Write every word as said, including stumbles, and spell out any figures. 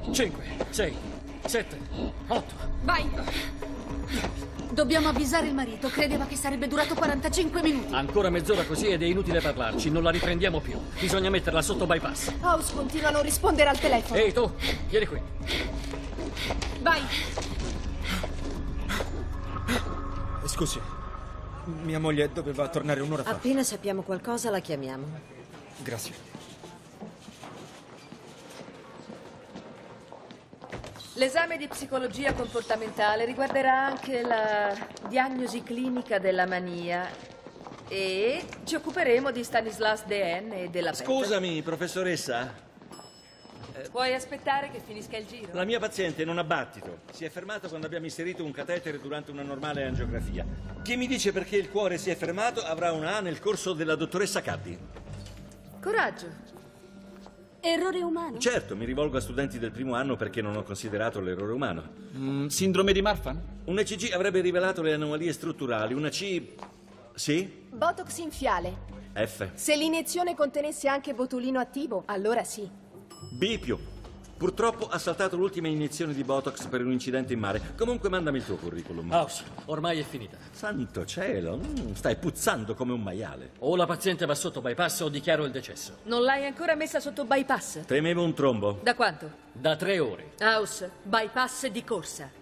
cinque, sei, sette, otto. Vai! Dobbiamo avvisare il marito. Credeva che sarebbe durato quarantacinque minuti. Ancora mezz'ora così ed è inutile parlarci. Non la riprendiamo più. Bisogna metterla sotto bypass. House continua a non rispondere al telefono. Ehi, tu, vieni qui. Vai! Scusi, mia moglie doveva tornare un'ora fa. Appena sappiamo qualcosa la chiamiamo. Grazie. L'esame di psicologia comportamentale riguarderà anche la diagnosi clinica della mania e ci occuperemo di Stanislas Dehaene e della pelle. Scusami, professoressa. Puoi aspettare che finisca il giro? La mia paziente non ha battito. Si è fermato quando abbiamo inserito un catetere durante una normale angiografia. Chi mi dice perché il cuore si è fermato avrà una A nel corso della dottoressa Caddi. Coraggio. Errore umano? Certo, mi rivolgo a studenti del primo anno perché non ho considerato l'errore umano. Mm, sindrome di Marfan? Un E C G avrebbe rivelato le anomalie strutturali. Una C... Sì? Botox in fiale. F. Se l'iniezione contenesse anche botulino attivo, allora sì. B più. Purtroppo ha saltato l'ultima iniezione di Botox per un incidente in mare. Comunque mandami il tuo curriculum. House, ormai è finita. Santo cielo, mm, stai puzzando come un maiale. O la paziente va sotto bypass o dichiaro il decesso. Non l'hai ancora messa sotto bypass? Temevo un trombo. Da quanto? Da tre ore. House, bypass di corsa.